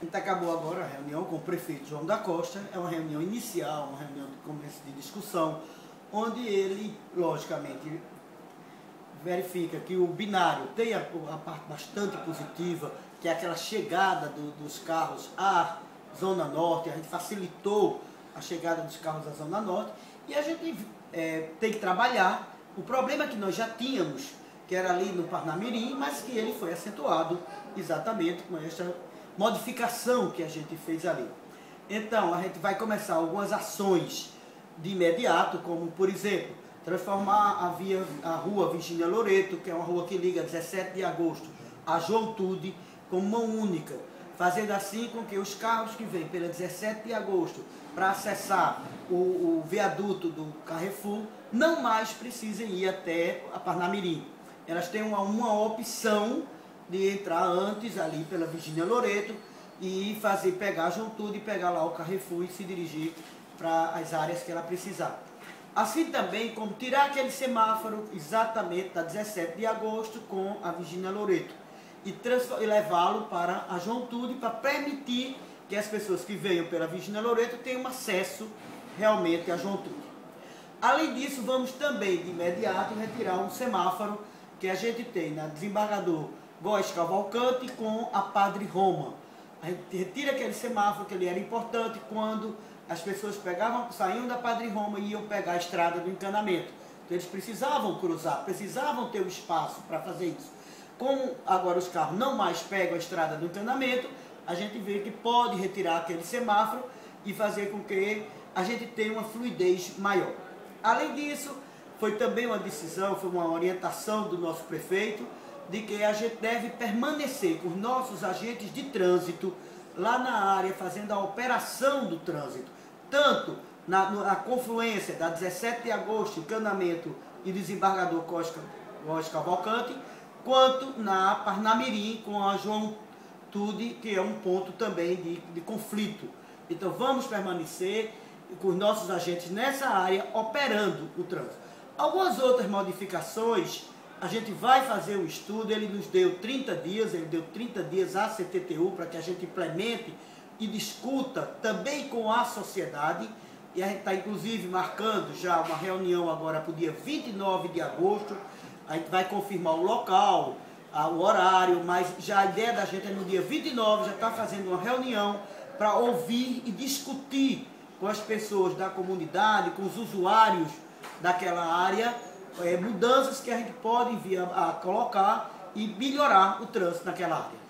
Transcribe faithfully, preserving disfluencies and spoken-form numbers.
A gente acabou agora a reunião com o prefeito João da Costa, é uma reunião inicial, uma reunião de começo de discussão, onde ele, logicamente, verifica que o binário tem a, a parte bastante positiva, que é aquela chegada do, dos carros à Zona Norte, a gente facilitou a chegada dos carros à Zona Norte, e a gente é, tem que trabalhar o problema que nós já tínhamos, que era ali no Parnamirim, mas que ele foi acentuado exatamente com esta modificação que a gente fez ali. Então, a gente vai começar algumas ações de imediato, como, por exemplo, transformar a, via, a rua Virgínia Loreto, que é uma rua que liga dezessete de agosto a João Tude, como mão única, fazendo assim com que os carros que vêm pela dezessete de agosto para acessar o, o viaduto do Carrefour não mais precisem ir até a Parnamirim. Elas têm uma, uma opção de entrar antes ali pela Virgínia Loreto e fazer, pegar a João Tude e pegar lá o Carrefour e se dirigir para as áreas que ela precisar. Assim também como tirar aquele semáforo exatamente da dezessete de agosto com a Virgínia Loreto e, e levá-lo para a João Tude para permitir que as pessoas que venham pela Virgínia Loreto tenham acesso realmente a João Tude. Além disso, vamos também de imediato retirar um semáforo que a gente tem na Desembargador Góes Cavalcante com a Padre Roma. A gente retira aquele semáforo que ele era importante quando as pessoas pegavam, saíam da Padre Roma e iam pegar a estrada do encanamento. Então eles precisavam cruzar, precisavam ter o espaço para fazer isso. Como agora os carros não mais pegam a estrada do encanamento, a gente vê que pode retirar aquele semáforo e fazer com que a gente tenha uma fluidez maior. Além disso, foi também uma decisão, foi uma orientação do nosso prefeito, de que a gente deve permanecer com os nossos agentes de trânsito lá na área, fazendo a operação do trânsito, tanto na, na confluência da dezessete de agosto, encanamento e desembargador Góes Cavalcante, quanto na Parnamirim com a João Tude, que é um ponto também de, de conflito. Então vamos permanecer com os nossos agentes nessa área operando o trânsito. Algumas outras modificações, a gente vai fazer o estudo, ele nos deu trinta dias, ele deu trinta dias à C T T U para que a gente implemente e discuta também com a sociedade, e a gente está inclusive marcando já uma reunião agora para o dia vinte e nove de agosto, a gente vai confirmar o local, o horário, mas já a ideia da gente é no dia vinte e nove, já está fazendo uma reunião para ouvir e discutir com as pessoas da comunidade, com os usuários daquela área, é, mudanças que a gente pode vir a, a colocar e melhorar o trânsito naquela área.